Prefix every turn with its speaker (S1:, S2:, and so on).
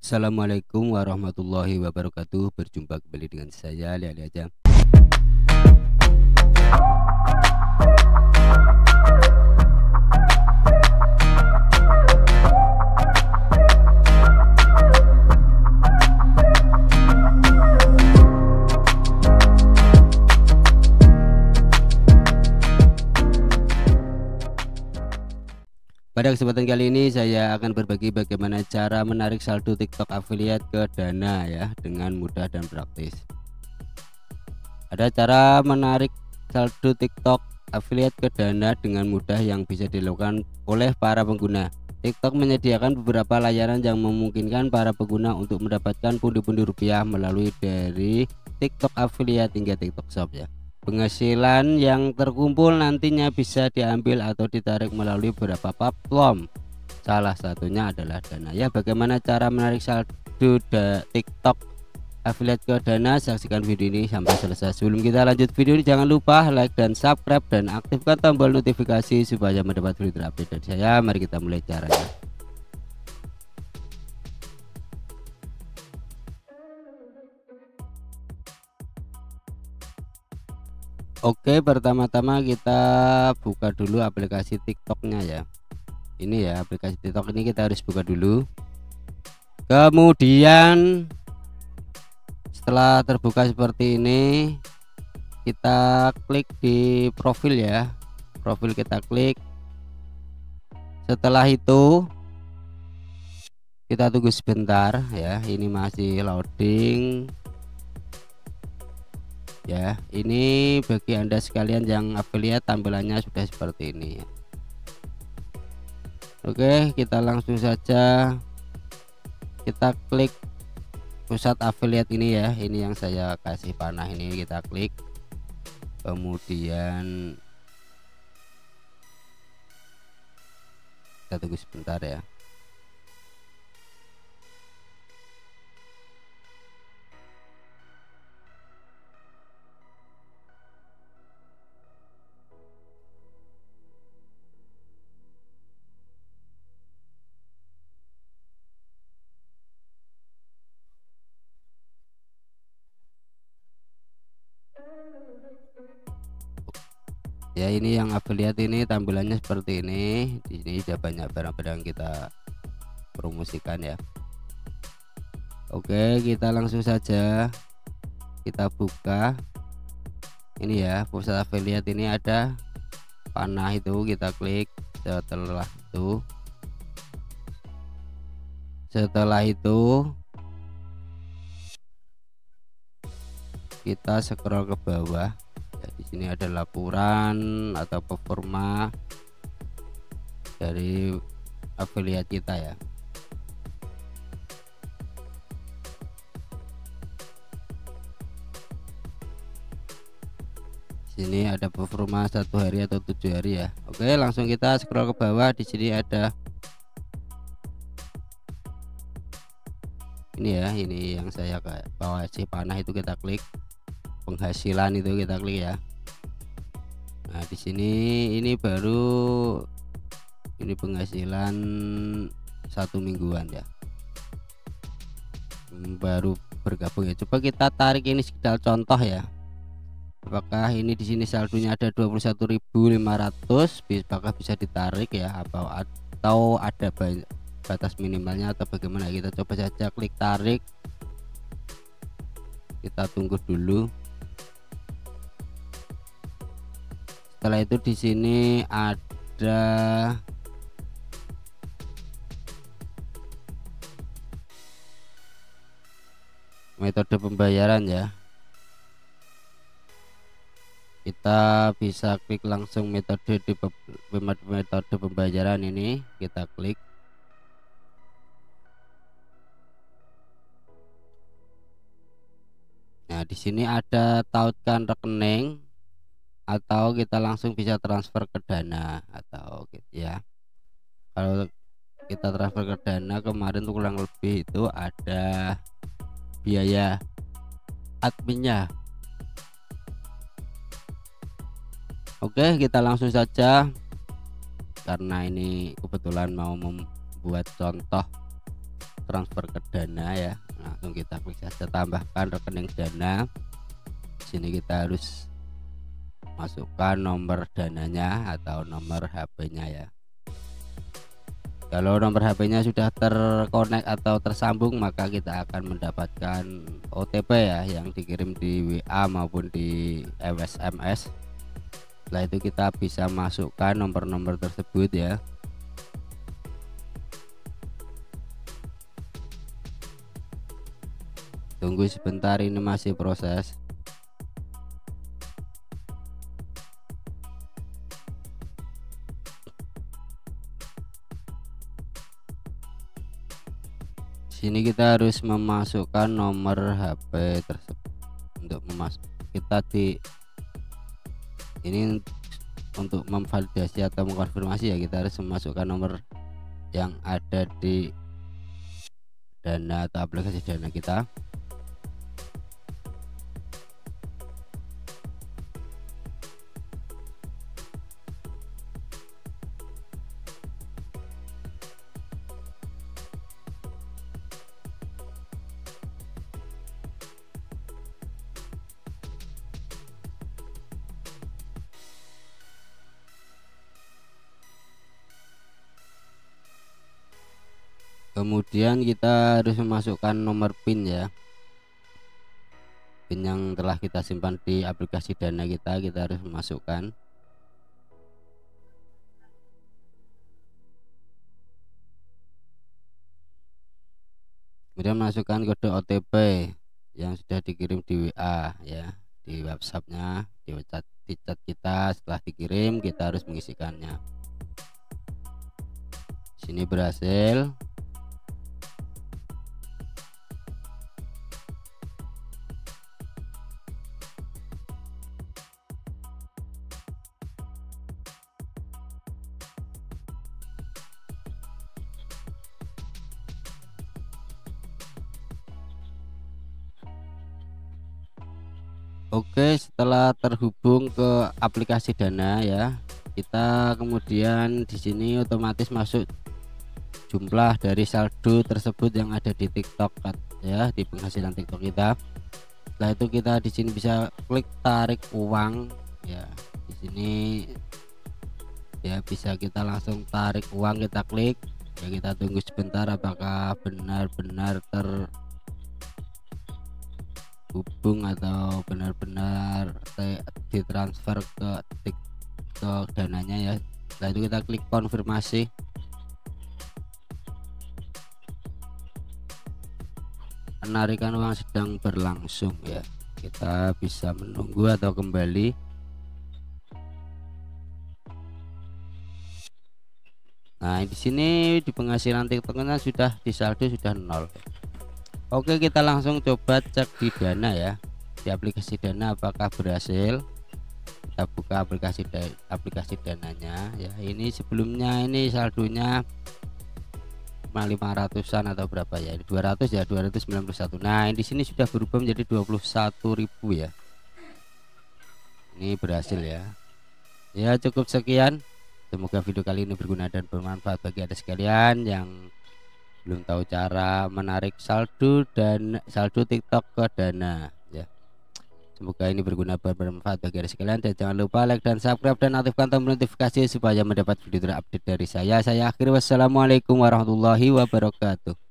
S1: Assalamualaikum warahmatullahi wabarakatuh. Berjumpa kembali dengan saya Ali aja. Pada kesempatan kali ini saya akan berbagi bagaimana cara menarik saldo TikTok affiliate ke Dana ya dengan mudah dan praktis. Ada cara menarik saldo TikTok affiliate ke Dana dengan mudah yang bisa dilakukan oleh para pengguna. TikTok menyediakan beberapa layanan yang memungkinkan para pengguna untuk mendapatkan pundi-pundi rupiah melalui dari TikTok affiliate hingga TikTok Shop ya. Penghasilan yang terkumpul nantinya bisa diambil atau ditarik melalui beberapa platform. Salah satunya adalah Dana. Ya, bagaimana cara menarik saldo TikTok affiliate ke Dana? Saksikan video ini sampai selesai. Sebelum kita lanjut video ini, jangan lupa like dan subscribe dan aktifkan tombol notifikasi supaya mendapat video terupdate dari saya. Mari kita mulai caranya. Oke, pertama-tama kita buka dulu aplikasi TikToknya ya. Ini ya, aplikasi TikTok ini kita harus buka dulu. Kemudian setelah terbuka seperti ini, kita klik di profil ya. Profil kita klik. Setelah itu kita tunggu sebentar ya. Ini masih loading. Ya, ini bagi Anda sekalian yang affiliate tampilannya sudah seperti ini ya. Oke, kita langsung saja kita klik pusat affiliate ini ya. Ini yang saya kasih panah ini, kita klik. Kemudian kita tunggu sebentar ya. Ya, ini yang affiliate ini tampilannya seperti ini. Di sini sudah banyak barang-barang kita promosikan ya. Oke, kita langsung saja kita buka. Ini ya, pusat affiliate ini ada panah itu, kita klik. Setelah itu kita scroll ke bawah. Di sini ada laporan atau performa dari affiliate kita ya. Sini ada performa 1 hari atau 7 hari ya. Oke, langsung kita scroll ke bawah. Di sini ada ini ya, ini yang saya bawa si panah itu, kita klik. Penghasilan itu kita klik ya. Nah, di sini ini baru ini penghasilan 1 mingguan ya. Baru bergabung ya. Coba kita tarik ini sekedar contoh ya. Apakah ini di sini saldonya ada 21.500, apakah bisa ditarik ya, atau ada batas minimalnya atau bagaimana? Kita coba saja klik tarik. Kita tunggu dulu. Setelah itu di sini ada metode pembayaran ya. Kita bisa klik langsung metode pembayaran ini, kita klik. Nah, di sini ada tautkan rekening, atau kita langsung bisa transfer ke Dana atau gitu ya. Kalau kita transfer ke Dana kemarin tuh kurang lebih itu ada biaya adminnya. Oke, kita langsung saja karena ini kebetulan mau membuat contoh transfer ke Dana ya. Langsung kita klik saja tambahkan rekening Dana. Sini kita harus masukkan nomor Dananya atau nomor HP-nya ya. Kalau nomor HP-nya sudah terkonek atau tersambung, maka kita akan mendapatkan OTP ya, yang dikirim di WA maupun di SMS. Setelah itu kita bisa masukkan nomor-nomor tersebut ya. Tunggu sebentar, ini masih proses. Sini kita harus memasukkan nomor HP tersebut untuk kita ini untuk memvalidasi atau mengkonfirmasi ya, kita harus memasukkan nomor yang ada di Dana atau aplikasi Dana kita. Kemudian kita harus memasukkan nomor PIN ya, PIN yang telah kita simpan di aplikasi Dana kita harus memasukkan. Kemudian masukkan kode OTP yang sudah dikirim di WA ya, di WhatsApp-nya, di chat kita. Setelah dikirim kita harus mengisikannya. Sini berhasil. Oke, setelah terhubung ke aplikasi Dana ya, kita kemudian di sini otomatis masuk jumlah dari saldo tersebut yang ada di TikTok ya, di penghasilan TikTok kita. Setelah itu kita di sini bisa klik tarik uang ya. Di sini ya bisa kita langsung tarik uang, kita klik ya, kita tunggu sebentar apakah benar-benar terhubung atau benar-benar ditransfer ke TikTok Dananya ya. Setelah itu kita klik konfirmasi. Penarikan uang sedang berlangsung ya, kita bisa menunggu atau kembali. Nah di sini di penghasilan TikToknya sudah di saldo sudah 0. Oke, kita langsung coba cek di Dana ya, di aplikasi Dana apakah berhasil. Kita buka aplikasi Dananya ya. Ini sebelumnya ini saldonya 500-an atau berapa ya, 200 ya, 291. Nah di sini sudah berubah menjadi 21.000 ya. Ini berhasil ya. Ya cukup sekian, semoga video kali ini berguna dan bermanfaat bagi Anda sekalian yang belum tahu cara menarik saldo dan saldo TikTok ke Dana ya. Semoga ini berguna dan bermanfaat bagi Anda sekalian, dan jangan lupa like dan subscribe dan aktifkan tombol notifikasi supaya mendapat video terupdate dari saya. Saya akhiri, wassalamualaikum warahmatullahi wabarakatuh.